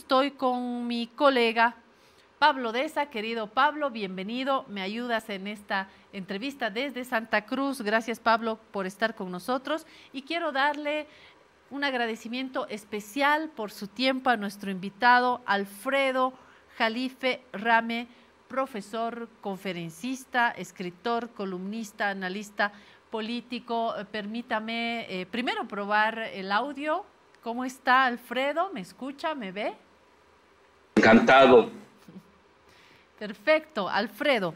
estoy con mi colega Pablo Deza. Querido Pablo, bienvenido. Me ayudas en esta entrevista desde Santa Cruz. Gracias, Pablo, por estar con nosotros. Y quiero darle un agradecimiento especial por su tiempo a nuestro invitado, Alfredo Jalife Rame, profesor, conferencista, escritor, columnista, analista político. Permítame primero probar el audio. ¿Cómo está, Alfredo? ¿Me escucha? ¿Me ve? Encantado. Perfecto, Alfredo.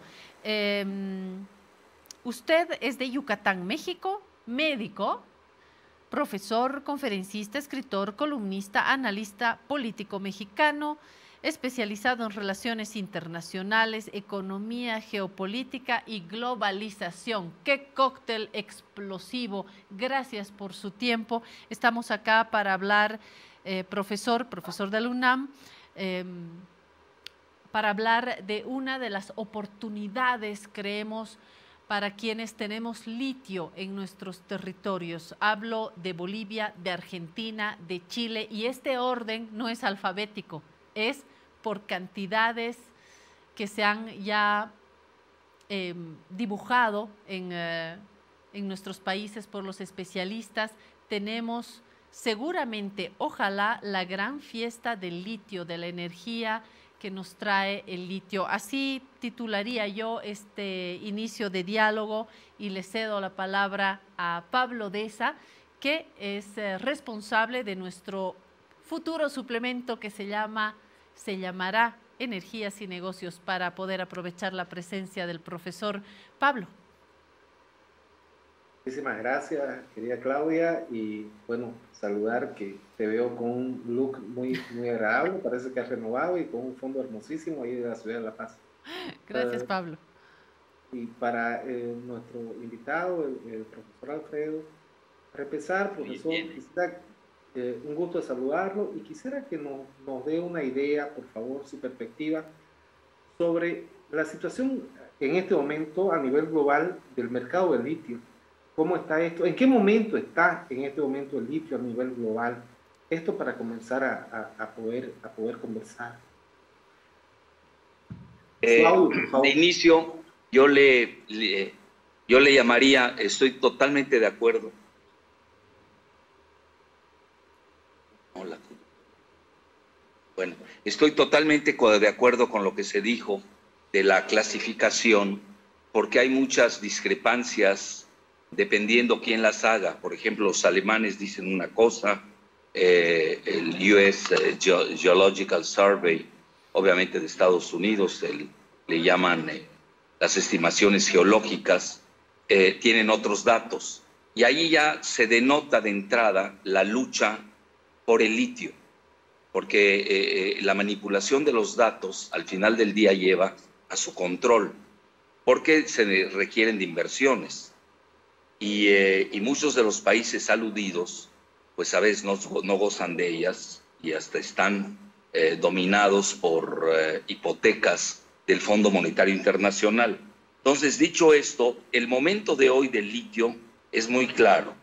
Usted es de Yucatán, México, médico, profesor, conferencista, escritor, columnista, analista político mexicano, especializado en relaciones internacionales, economía, geopolítica y globalización. ¡Qué cóctel explosivo! Gracias por su tiempo. Estamos acá para hablar, profesor de la UNAM, para hablar de una de las oportunidades, creemos, para quienes tenemos litio en nuestros territorios. Hablo de Bolivia, de Argentina, de Chile, y este orden no es alfabético, es por cantidades que se han ya dibujado en nuestros países por los especialistas. Tenemos seguramente, ojalá, la gran fiesta del litio, de la energía que nos trae el litio. Así titularía yo este inicio de diálogo y le cedo la palabra a Pablo Deza, que es responsable de nuestro futuro suplemento que se llamará Energías y Negocios, para poder aprovechar la presencia del profesor Pablo. Muchísimas gracias, querida Claudia, y bueno, saludar, que te veo con un look muy agradable, parece que has renovado, y con un fondo hermosísimo ahí de la ciudad de La Paz. Gracias, Pablo. Y para nuestro invitado, el profesor Alfredo, para empezar, profesor, quisiera, un gusto de saludarlo, y quisiera que nos dé una idea, por favor, su perspectiva sobre la situación en este momento a nivel global del mercado del litio. ¿Cómo está esto? ¿En qué momento está en este momento el litio a nivel global? Esto para comenzar a poder conversar. De inicio, yo le llamaría, estoy totalmente de acuerdo. Hola. Bueno, estoy totalmente de acuerdo con lo que se dijo de la clasificación, porque hay muchas discrepancias dependiendo quién las haga. Por ejemplo, los alemanes dicen una cosa, el US Geological Survey, obviamente de Estados Unidos, le llaman las estimaciones geológicas, tienen otros datos. Y ahí ya se denota de entrada la lucha por el litio, porque la manipulación de los datos al final del día lleva a su control, porque se requieren de inversiones. Y muchos de los países aludidos, pues a veces no gozan de ellas y hasta están dominados por hipotecas del Fondo Monetario Internacional. Entonces, dicho esto, el momento de hoy del litio es muy claro.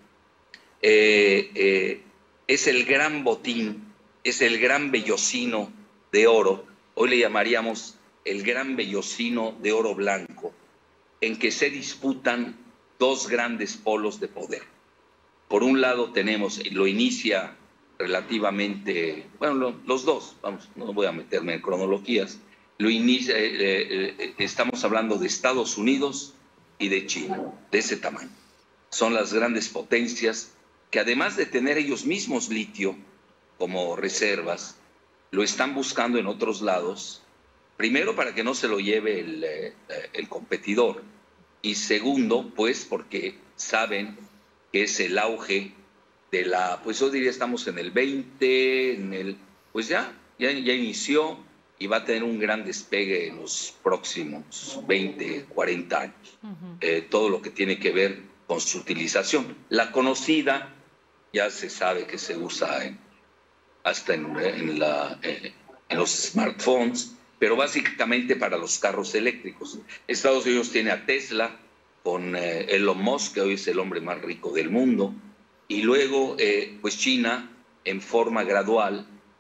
Es el gran botín, es el gran vellocino de oro. Hoy le llamaríamos el gran vellocino de oro blanco, en que se disputan dos grandes polos de poder. Por un lado tenemos, lo inicia relativamente, bueno, los dos, vamos, no voy a meterme en cronologías, lo inicia, estamos hablando de Estados Unidos y de China, de ese tamaño. Son las grandes potencias que, además de tener ellos mismos litio como reservas, lo están buscando en otros lados, primero para que no se lo lleve el competidor, y segundo, pues porque saben que es el auge de la, pues yo diría estamos en el 20, pues ya inició y va a tener un gran despegue en los próximos 20, 40 años. Todo lo que tiene que ver con su utilización. La conocida ya se sabe que se usa hasta en los smartphones, pero básicamente para los carros eléctricos. Estados Unidos tiene a Tesla con Elon Musk, que hoy es el hombre más rico del mundo, y luego pues China, en forma gradual,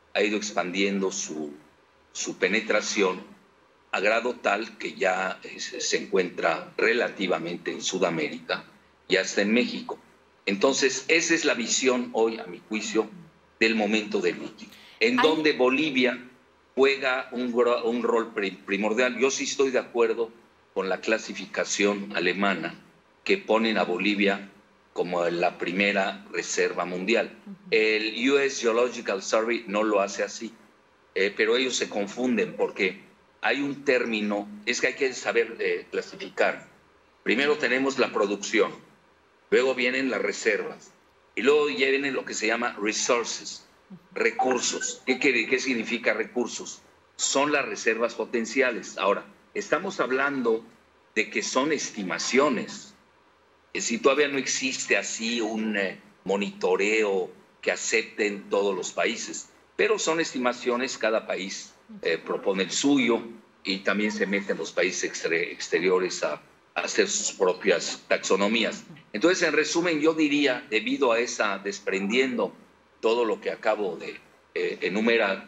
ha ido expandiendo su penetración a grado tal que ya se encuentra relativamente en Sudamérica y hasta en México. Entonces, esa es la visión hoy, a mi juicio, del momento del litio, en donde Bolivia juega un rol primordial. Yo sí estoy de acuerdo con la clasificación alemana que ponen a Bolivia como la primera reserva mundial. El US Geological Survey no lo hace así, pero ellos se confunden porque hay un término, es que hay que saber clasificar. Primero tenemos la producción, luego vienen las reservas y luego ya viene lo que se llama resources, recursos. ¿Qué significa recursos? Son las reservas potenciales. Ahora, estamos hablando de que son estimaciones. Es decir, todavía no existe así un monitoreo que acepten todos los países, pero son estimaciones, cada país propone el suyo y también se meten los países exteriores a hacer sus propias taxonomías. Entonces, en resumen, yo diría, debido a esa, desprendiendo todo lo que acabo de enumerar,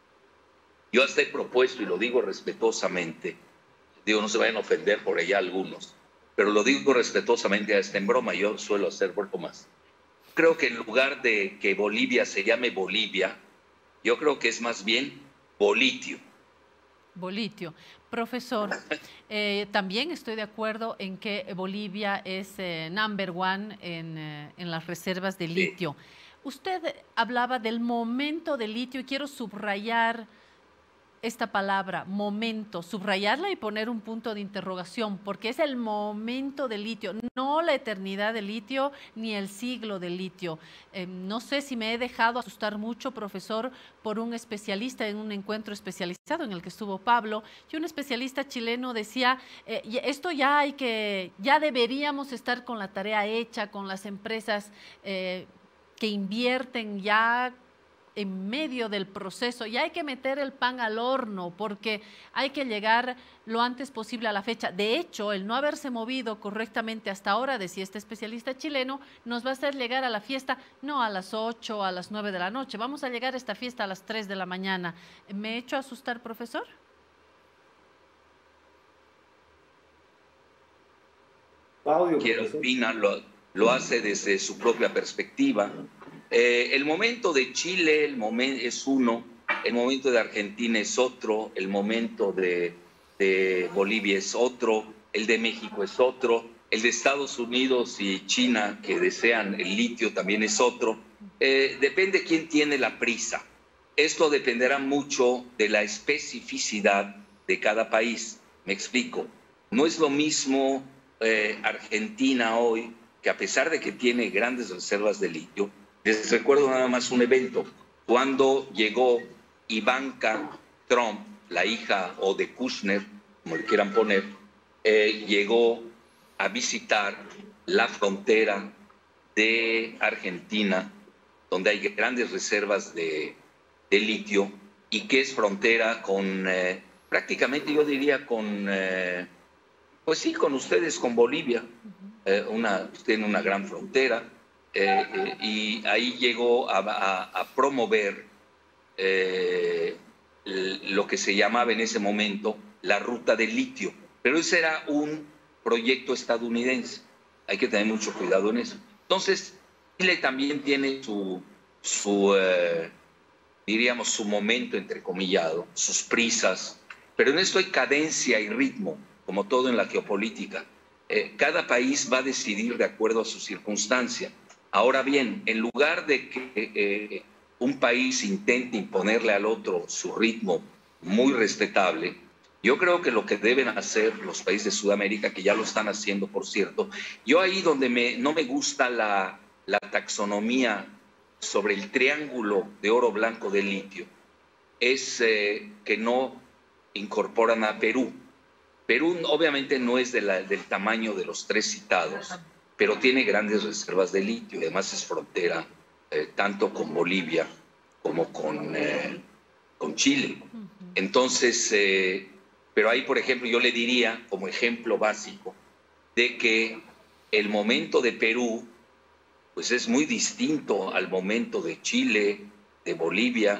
yo hasta he propuesto, y lo digo respetuosamente, digo, no se vayan a ofender por allá algunos, pero lo digo respetuosamente, hasta en broma, yo suelo hacer bromas. Creo que en lugar de que Bolivia se llame Bolivia, yo creo que es más bien Bolitio. Bolitio. Profesor, también estoy de acuerdo en que Bolivia es number one en las reservas de litio. Sí. Usted hablaba del momento del litio y quiero subrayar esta palabra, momento, subrayarla y poner un punto de interrogación, porque es el momento del litio, no la eternidad del litio ni el siglo del litio. No sé si me he dejado asustar mucho, profesor, por un especialista en un encuentro especializado en el que estuvo Pablo, y un especialista chileno decía, esto ya ya deberíamos estar con la tarea hecha, con las empresas que invierten ya en medio del proceso, y hay que meter el pan al horno porque hay que llegar lo antes posible a la fecha. De hecho, el no haberse movido correctamente hasta ahora, decía este especialista chileno, nos va a hacer llegar a la fiesta no a las 8, a las 9 de la noche, vamos a llegar a esta fiesta a las 3 de la mañana. ¿Me he hecho asustar, profesor? Claudio, quien opina lo hace desde su propia perspectiva. El momento de Chile es uno, el momento de Argentina es otro, el momento de Bolivia es otro, el de México es otro, el de Estados Unidos y China que desean el litio también es otro. Depende quién tiene la prisa. Esto dependerá mucho de la especificidad de cada país. Me explico. No es lo mismo Argentina hoy, que a pesar de que tiene grandes reservas de litio, les recuerdo nada más un evento, cuando llegó Ivanka Trump, la hija o de Kushner, como le quieran poner, llegó a visitar la frontera de Argentina, donde hay grandes reservas de litio y que es frontera con, prácticamente yo diría con, pues sí, con ustedes, con Bolivia, tienen una gran frontera. Y ahí llegó a promover lo que se llamaba en ese momento la ruta del litio, pero ese era un proyecto estadounidense, hay que tener mucho cuidado en eso. Entonces, Chile también tiene diríamos, su momento entrecomillado, sus prisas, pero en esto hay cadencia y ritmo, como todo en la geopolítica. Cada país va a decidir de acuerdo a su circunstancia. Ahora bien, en lugar de que un país intente imponerle al otro su ritmo muy respetable, yo creo que lo que deben hacer los países de Sudamérica, que ya lo están haciendo, por cierto, yo ahí donde no me gusta la taxonomía sobre el triángulo de oro blanco del litio, es que no incorporan a Perú. Perú obviamente no es del tamaño de los tres citados, pero tiene grandes reservas de litio, además es frontera tanto con Bolivia como con Chile. Entonces, pero ahí, por ejemplo, yo le diría como ejemplo básico de que el momento de Perú pues es muy distinto al momento de Chile, de Bolivia,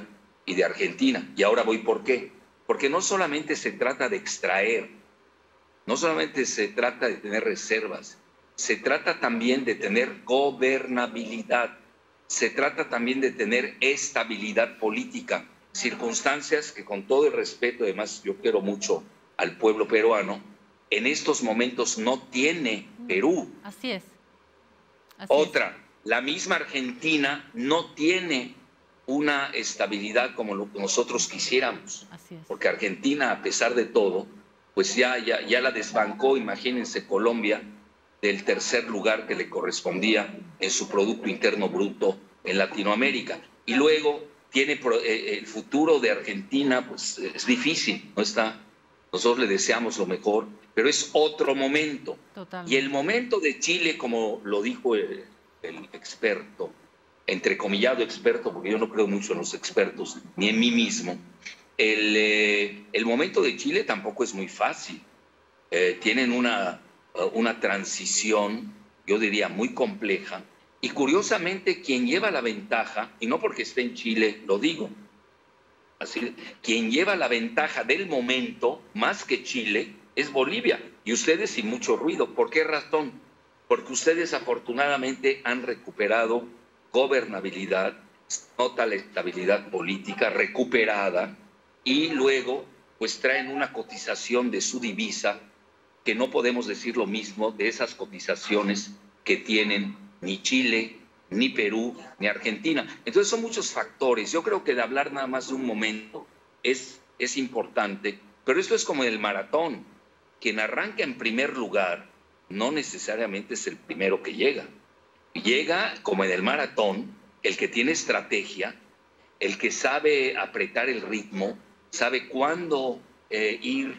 y de Argentina. Y ahora voy por qué. Porque no solamente se trata de extraer, no solamente se trata de tener reservas, se trata también de tener gobernabilidad, se trata también de tener estabilidad política, circunstancias que, con todo el respeto, además yo quiero mucho al pueblo peruano, en estos momentos no tiene Perú. Así es. Otra, la misma Argentina no tiene una estabilidad como lo que nosotros quisiéramos. Así es. Porque Argentina, a pesar de todo, pues ya la desbancó, imagínense, Colombia, del tercer lugar que le correspondía en su Producto Interno Bruto en Latinoamérica. Y luego tiene el futuro de Argentina, pues es difícil, no está. Nosotros le deseamos lo mejor, pero es otro momento. Totalmente. Y el momento de Chile, como lo dijo el experto, entrecomillado experto, porque yo no creo mucho en los expertos, ni en mí mismo, el momento de Chile tampoco es muy fácil. Tienen una transición, yo diría, muy compleja. Y curiosamente, quien lleva la ventaja, y no porque esté en Chile, lo digo, así, quien lleva la ventaja del momento, más que Chile, es Bolivia. Y ustedes sin mucho ruido. ¿Por qué razón? Porque ustedes afortunadamente han recuperado gobernabilidad, nota la estabilidad política recuperada, y luego pues traen una cotización de su divisa que no podemos decir lo mismo de esas cotizaciones que tienen ni Chile, ni Perú, ni Argentina. Entonces son muchos factores. Yo creo que de hablar nada más de un momento es importante, pero esto es como el maratón. Quien arranca en primer lugar no necesariamente es el primero que llega. Llega, como en el maratón, el que tiene estrategia, el que sabe apretar el ritmo, sabe cuándo ir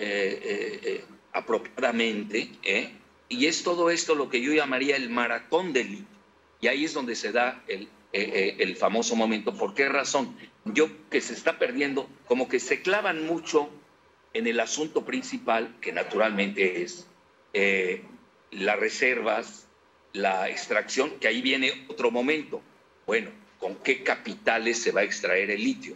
apropiadamente, y es todo esto lo que yo llamaría el maratón del litio. Y ahí es donde se da el famoso momento. ¿Por qué razón? Yo que se está perdiendo, como que se clavan mucho en el asunto principal, que naturalmente es las reservas, la extracción, que ahí viene otro momento. Bueno, ¿con qué capitales se va a extraer el litio?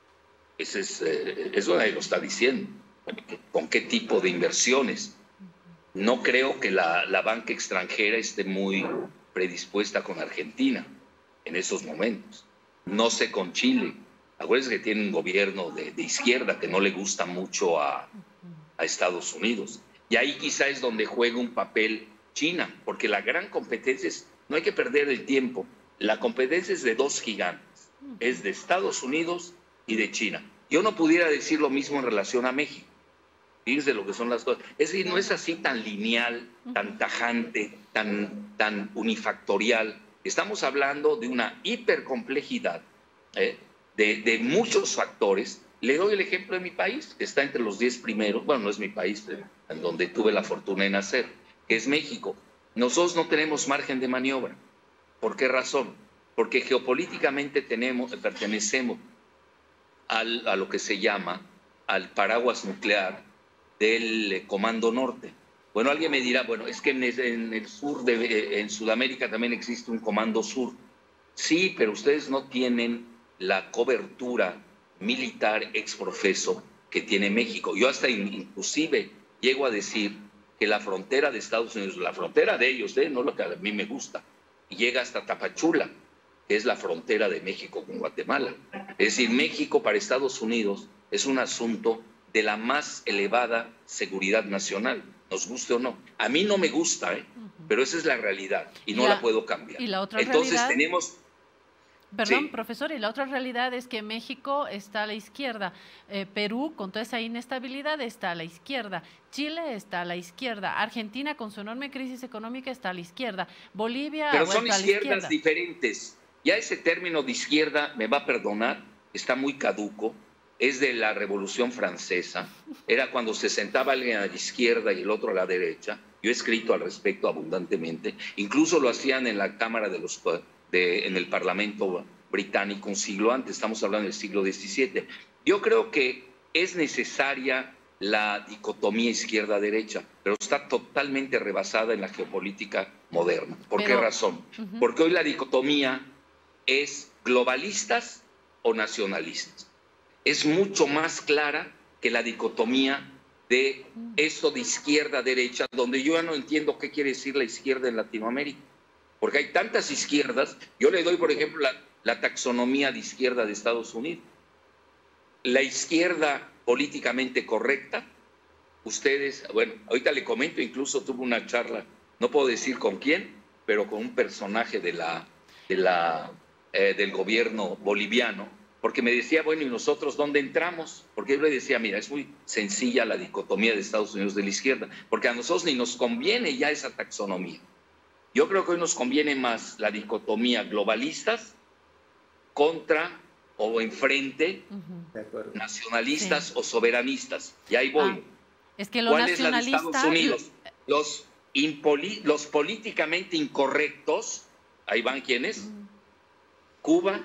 Eso nadie lo está diciendo. ¿Con qué tipo de inversiones? No creo que la banca extranjera esté muy predispuesta con Argentina en esos momentos. No sé con Chile. Acuérdense que tiene un gobierno de izquierda que no le gusta mucho a Estados Unidos. Y ahí quizá es donde juega un papel China, porque la gran competencia es, no hay que perder el tiempo, la competencia es de dos gigantes, es de Estados Unidos y de China. Yo no pudiera decir lo mismo en relación a México. Fíjense lo que son las cosas. Es decir, no es así tan lineal, tan tajante, tan unifactorial. Estamos hablando de una hipercomplejidad de muchos factores. Le doy el ejemplo de mi país, que está entre los 10 primeros, bueno, no es mi país, en donde tuve la fortuna de nacer, que es México. Nosotros no tenemos margen de maniobra. ¿Por qué razón? Porque geopolíticamente pertenecemos a lo que se llama al paraguas nuclear del Comando Norte. Bueno, alguien me dirá, bueno, es que en el sur, en Sudamérica también existe un Comando Sur. Sí, pero ustedes no tienen la cobertura militar exprofeso que tiene México. Yo hasta inclusive llego a decir que la frontera de Estados Unidos, la frontera de ellos, no lo que a mí me gusta, llega hasta Tapachula, que es la frontera de México con Guatemala. Es decir, México para Estados Unidos es un asunto de la más elevada seguridad nacional, nos guste o no. A mí no me gusta, pero esa es la realidad y no la puedo cambiar. ¿Y la otra Entonces realidad? tenemos... Perdón, Sí. profesor, y la otra realidad es que México está a la izquierda, Perú con toda esa inestabilidad está a la izquierda, Chile está a la izquierda, Argentina con su enorme crisis económica está a la izquierda, Bolivia Pero son a la izquierdas izquierda. diferentes. Ya ese término de izquierda, me va a perdonar, está muy caduco, es de la Revolución Francesa, era cuando se sentaba alguien a la izquierda y el otro a la derecha. Yo he escrito al respecto abundantemente, incluso lo hacían en la Cámara en el Parlamento británico un siglo antes, estamos hablando del siglo XVII. Yo creo que es necesaria la dicotomía izquierda-derecha, pero está totalmente rebasada en la geopolítica moderna. ¿Por qué razón? Porque hoy la dicotomía es globalistas o nacionalistas. Es mucho más clara que la dicotomía de esto de izquierda-derecha, donde yo ya no entiendo qué quiere decir la izquierda en Latinoamérica, porque hay tantas izquierdas. Yo le doy, por ejemplo, la taxonomía de izquierda de Estados Unidos. La izquierda políticamente correcta, ustedes, bueno, ahorita le comento, incluso tuve una charla, no puedo decir con quién, pero con un personaje del gobierno boliviano, porque me decía, bueno, ¿y nosotros dónde entramos? Porque yo le decía, mira, es muy sencilla la dicotomía de Estados Unidos de la izquierda, porque a nosotros ni nos conviene ya esa taxonomía. Yo creo que hoy nos conviene más la dicotomía globalistas contra o enfrente, nacionalistas o soberanistas. Y ahí voy. Es que lo ¿Cuál es la de Estados Unidos? Los políticamente incorrectos, ahí van ¿quiénes? Cuba,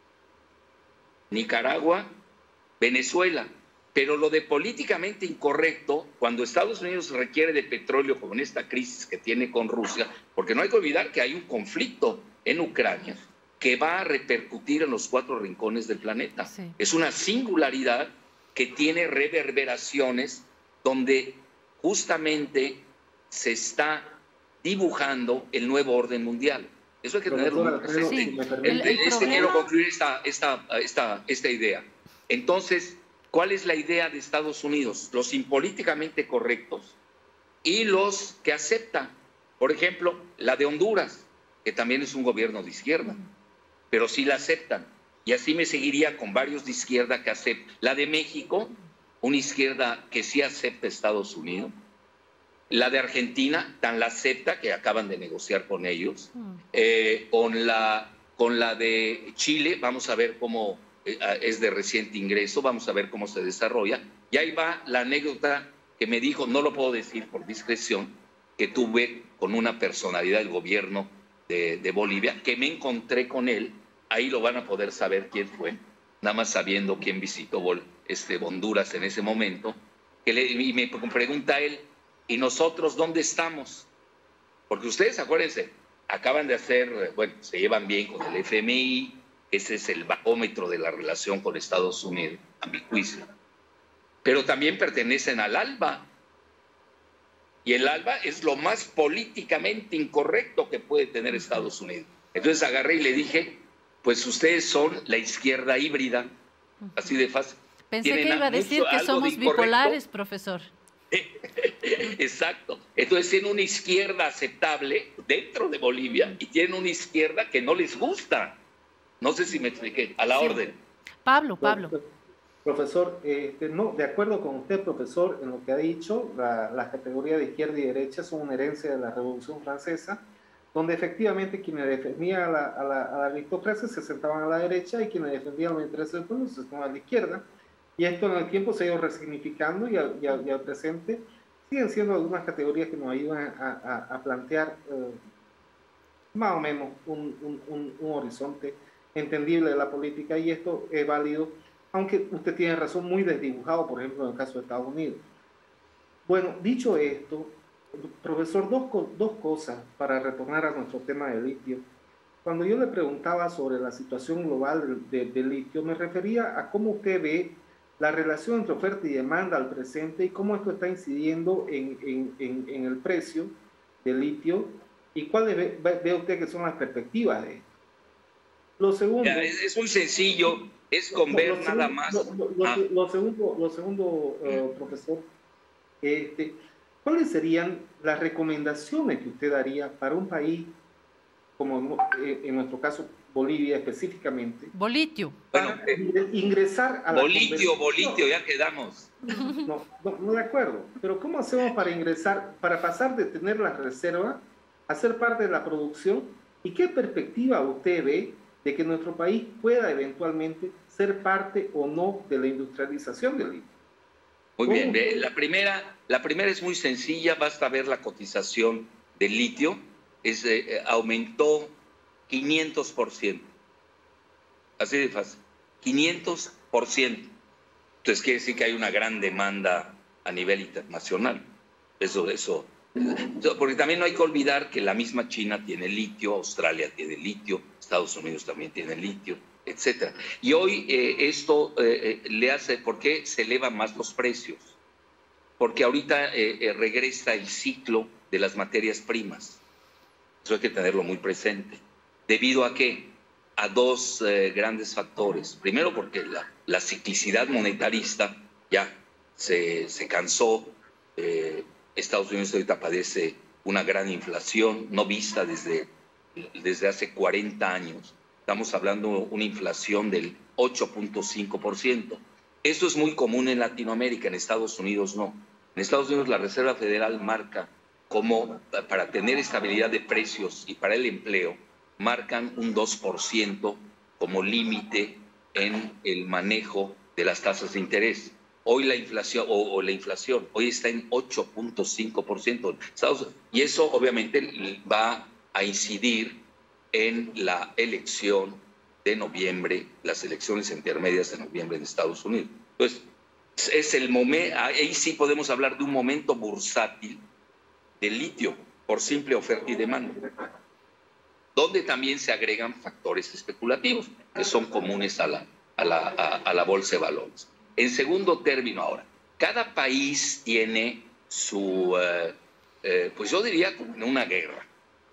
Nicaragua, Venezuela. Pero lo de políticamente incorrecto, cuando Estados Unidos requiere de petróleo, como en esta crisis que tiene con Rusia, porque no hay que olvidar que hay un conflicto en Ucrania que va a repercutir en los 4 rincones del planeta. Sí. Es una singularidad que tiene reverberaciones donde justamente se está dibujando el nuevo orden mundial. Eso hay que tenerlo muy presente. Sí, quiero concluir esta idea. Entonces, ¿cuál es la idea de Estados Unidos? Los impolíticamente correctos y los que aceptan. Por ejemplo, la de Honduras, que también es un gobierno de izquierda, pero sí la aceptan. Y así me seguiría con varios de izquierda que aceptan. La de México, una izquierda que sí acepta Estados Unidos. La de Argentina, tan la acepta que acaban de negociar con ellos. Con la de Chile, vamos a ver cómo es de reciente ingreso, vamos a ver cómo se desarrolla. Y ahí va la anécdota que me dijo, no lo puedo decir por discreción, que tuve con una personalidad del gobierno de Bolivia, que me encontré con él. Ahí lo van a poder saber quién fue, nada más sabiendo quién visitó Honduras en ese momento. Y me pregunta él, ¿y nosotros dónde estamos? Porque ustedes, acuérdense, acaban de hacer, bueno, se llevan bien con el FMI, ese es el barómetro de la relación con Estados Unidos, a mi juicio. Pero también pertenecen al ALBA. Y el ALBA es lo más políticamente incorrecto que puede tener Estados Unidos. Entonces agarré y le dije, pues ustedes son la izquierda híbrida, así de fácil. Pensé que iba a decir que somos bipolares, profesor. Exacto. Entonces tienen una izquierda aceptable dentro de Bolivia y tienen una izquierda que no les gusta. No sé si me expliqué. A la orden. Pablo. Profesor, no, de acuerdo con usted, profesor, en lo que ha dicho, las categorías de izquierda y derecha son una herencia de la Revolución Francesa, donde efectivamente quienes defendían a la aristocracia se sentaban a la derecha y quienes defendían los intereses del pueblo se sentaban a la izquierda. Y esto en el tiempo se ha ido resignificando y al presente siguen siendo algunas categorías que nos ayudan a plantear más o menos un horizonte entendible de la política, y esto es válido, aunque usted tiene razón, muy desdibujado, por ejemplo, en el caso de Estados Unidos. Bueno, dicho esto, profesor, dos cosas para retornar a nuestro tema de litio. Cuando yo le preguntaba sobre la situación global del litio, me refería a cómo usted ve la relación entre oferta y demanda al presente y cómo esto está incidiendo en el precio del litio y cuáles ve usted que son las perspectivas de esto. Lo segundo... Es muy sencillo, es con ver nada más. Lo segundo, profesor, ¿cuáles serían las recomendaciones que usted daría para un país como en nuestro caso Bolivia específicamente? Bolitio. Para ingresar a la Bolitio, ya quedamos. No, de acuerdo. Pero ¿cómo hacemos para ingresar, para pasar de tener la reserva a ser parte de la producción? ¿Y qué perspectiva usted ve de que nuestro país pueda eventualmente ser parte o no de la industrialización del litio? Muy bien. La primera es muy sencilla, basta ver la cotización del litio. Aumentó 500%. Así de fácil. 500%. Entonces quiere decir que hay una gran demanda a nivel internacional. Eso. Porque también no hay que olvidar que la misma China tiene litio, Australia tiene litio, Estados Unidos también tiene litio. etcétera. Y hoy esto le hace, ¿por qué se elevan más los precios? Porque ahorita regresa el ciclo de las materias primas. Eso hay que tenerlo muy presente. ¿Debido a qué? A dos grandes factores. Primero, porque la ciclicidad monetarista ya se cansó. Estados Unidos ahorita padece una gran inflación no vista desde hace 40 años. Estamos hablando de una inflación del 8.5%. Esto es muy común en Latinoamérica, en Estados Unidos no. En Estados Unidos la Reserva Federal marca como para tener estabilidad de precios y para el empleo, marcan un 2% como límite en el manejo de las tasas de interés. Hoy la inflación, la inflación, hoy está en 8.5%. Y eso obviamente va a incidir en la elección de noviembre, las elecciones intermedias de noviembre en Estados Unidos. Entonces, es el momento, ahí sí podemos hablar de un momento bursátil del litio por simple oferta y demanda, donde también se agregan factores especulativos que son comunes a la bolsa de valores. En segundo término ahora, cada país tiene su, pues yo diría como en una guerra,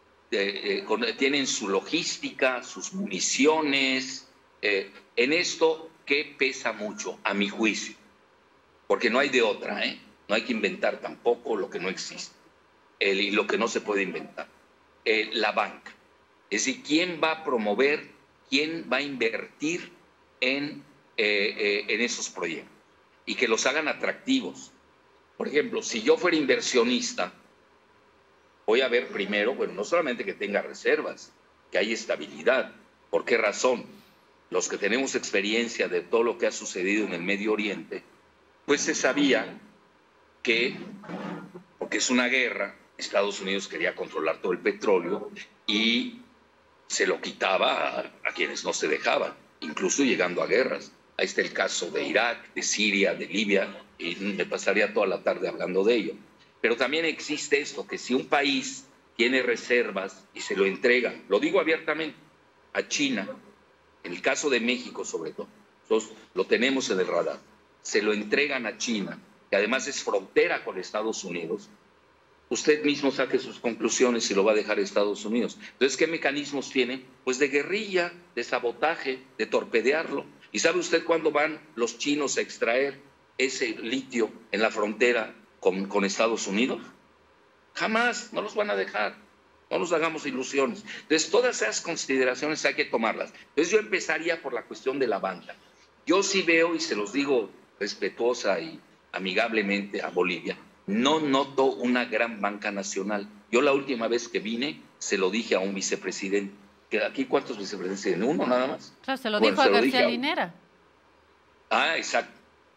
tienen su logística, sus municiones, en esto que pesa mucho, a mi juicio, porque no hay de otra, no hay que inventar tampoco lo que no existe, y lo que no se puede inventar, la banca. Es decir, ¿quién va a promover, quién va a invertir en esos proyectos? Y que los hagan atractivos. Por ejemplo, si yo fuera inversionista, voy a ver primero, bueno, no solamente que tenga reservas, que haya estabilidad. ¿Por qué razón? Los que tenemos experiencia de todo lo que ha sucedido en el Medio Oriente, pues se sabía que, porque es una guerra, Estados Unidos quería controlar todo el petróleo y se lo quitaba a quienes no se dejaban, incluso llegando a guerras. Ahí está el caso de Irak, de Siria, de Libia, y me pasaría toda la tarde hablando de ello. Pero también existe esto, que si un país tiene reservas y se lo entrega, lo digo abiertamente, a China, en el caso de México sobre todo, nosotros lo tenemos en el radar, se lo entregan a China, que además es frontera con Estados Unidos, usted mismo saque sus conclusiones si lo va a dejar a Estados Unidos. Entonces, ¿qué mecanismos tiene? Pues de guerrilla, de sabotaje, de torpedearlo. ¿Y sabe usted cuándo van los chinos a extraer ese litio en la frontera con Estados Unidos? Jamás, no los van a dejar. No nos hagamos ilusiones. Entonces, todas esas consideraciones hay que tomarlas. Entonces, yo empezaría por la cuestión de la banca. Yo sí veo, y se los digo respetuosa y amigablemente a Bolivia, no noto una gran banca nacional. Yo la última vez que vine se lo dije a un vicepresidente. ¿Que aquí cuántos vicepresidentes tienen? ¿Uno nada más? Claro, se lo dijo a García Linera. Exacto.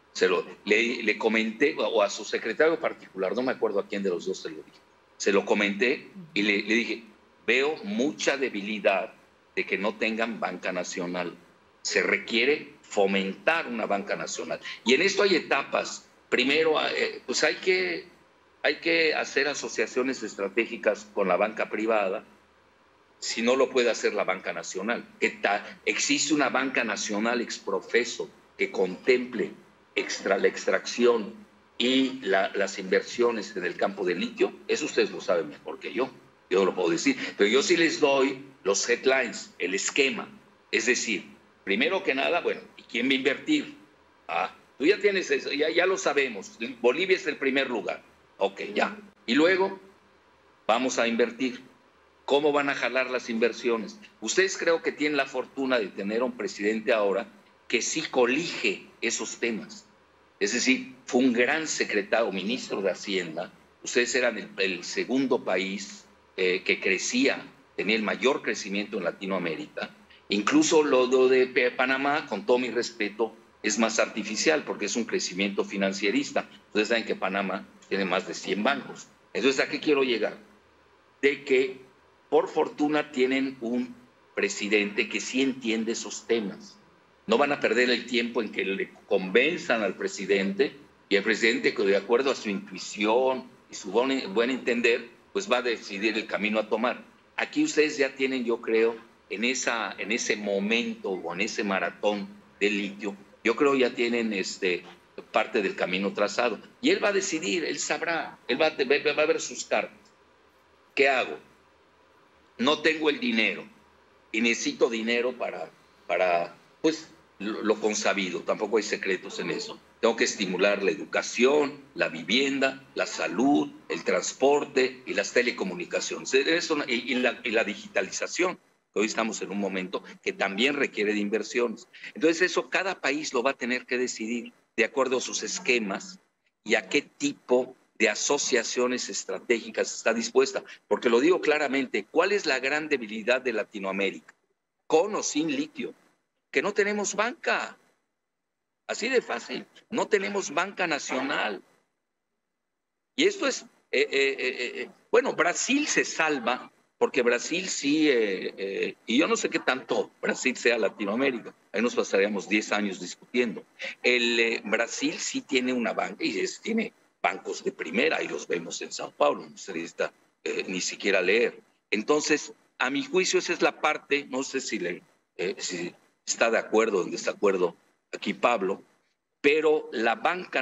Le comenté, o a su secretario particular, no me acuerdo a quién de los dos se lo dije. Se lo comenté y le dije, veo mucha debilidad de que no tengan banca nacional. Se requiere fomentar una banca nacional. Y en esto hay etapas. Primero, pues hay que hacer asociaciones estratégicas con la banca privada, si no lo puede hacer la banca nacional. Existe una banca nacional exprofeso que contemple la extracción y las inversiones en el campo del litio. Eso ustedes lo saben mejor que yo no lo puedo decir, pero yo sí les doy los headlines, el esquema. Es decir, primero que nada, bueno, ¿y quién va a invertir? Tú ya tienes eso, ya lo sabemos. Bolivia es el primer lugar. Ok, ya. Y luego vamos a invertir. ¿Cómo van a jalar las inversiones? Ustedes creo que tienen la fortuna de tener a un presidente ahora que sí colige esos temas. Es decir, fue un gran secretario, ministro de Hacienda. Ustedes eran el segundo país que crecía, tenía el mayor crecimiento en Latinoamérica. Incluso lo de Panamá, con todo mi respeto, es más artificial porque es un crecimiento financierista. Ustedes saben que Panamá tiene más de 100 bancos. Entonces, ¿a qué quiero llegar? De que, por fortuna, tienen un presidente que sí entiende esos temas. No van a perder el tiempo en que le convenzan al presidente y el presidente, que de acuerdo a su intuición y su buen entender, pues va a decidir el camino a tomar. Aquí ustedes ya tienen, yo creo, en ese momento o en ese maratón del litio, yo creo ya tienen parte del camino trazado. Y él va a decidir, él sabrá, él va a ver sus cartas. ¿Qué hago? No tengo el dinero y necesito dinero para pues, lo consabido. Tampoco hay secretos en eso. Tengo que estimular la educación, la vivienda, la salud, el transporte y las telecomunicaciones. Eso, y la digitalización. Hoy estamos en un momento que también requiere de inversiones. Entonces eso cada país lo va a tener que decidir de acuerdo a sus esquemas y a qué tipo de asociaciones estratégicas está dispuesta. Porque lo digo claramente, ¿cuál es la gran debilidad de Latinoamérica? Con o sin litio, que no tenemos banca. Así de fácil, no tenemos banca nacional. Y esto es, bueno, Brasil se salva, porque Brasil sí, y yo no sé qué tanto Brasil sea Latinoamérica, ahí nos pasaríamos 10 años discutiendo. Brasil sí tiene una banca y tiene bancos de primera, y los vemos en Sao Paulo, no se necesita ni siquiera leer. Entonces, a mi juicio, esa es la parte, no sé si está de acuerdo o en desacuerdo aquí Pablo, pero la banca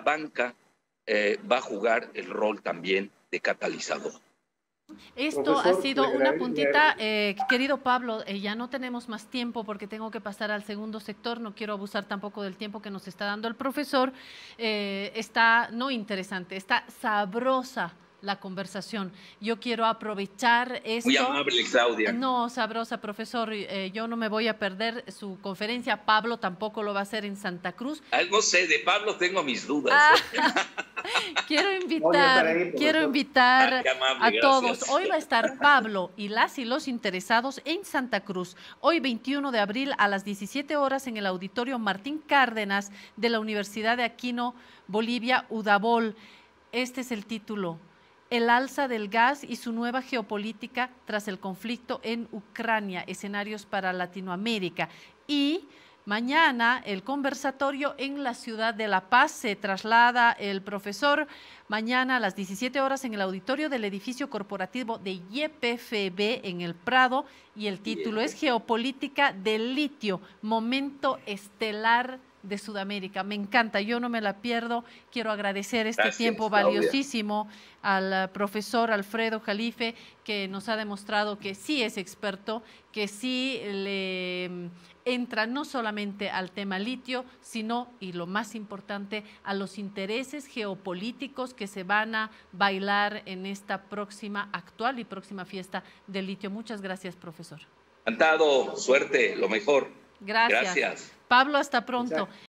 va a jugar el rol también de catalizador. Esto profesor, ha sido una puntita, querido Pablo, ya no tenemos más tiempo porque tengo que pasar al segundo sector, no quiero abusar tampoco del tiempo que nos está dando el profesor. Está, no interesante, está sabrosa la conversación. Yo quiero aprovechar esto. Muy amable, Claudia. No, sabrosa, profesor. Yo no me voy a perder su conferencia. Pablo tampoco lo va a hacer en Santa Cruz. No sé, de Pablo tengo mis dudas. Quiero invitar a todos. Hoy va a estar Pablo y los interesados en Santa Cruz. Hoy, 21 de abril, a las 17 horas en el Auditorio Martín Cárdenas de la Universidad de Aquino, Bolivia, Udabol. Este es el título. El alza del gas y su nueva geopolítica tras el conflicto en Ucrania, escenarios para Latinoamérica. Y mañana el conversatorio en la ciudad de La Paz se traslada el profesor mañana a las 17 horas en el auditorio del edificio corporativo de YPFB en el Prado, y el título es Geopolítica del litio, momento estelar de Sudamérica. Me encanta, yo no me la pierdo. Quiero agradecer este tiempo valiosísimo al profesor Alfredo Jalife, que nos ha demostrado que sí es experto, que sí le entra no solamente al tema litio, sino, y lo más importante, a los intereses geopolíticos que se van a bailar en esta actual y próxima fiesta del litio. Muchas gracias, profesor. Encantado, suerte, lo mejor. Gracias. Pablo, hasta pronto.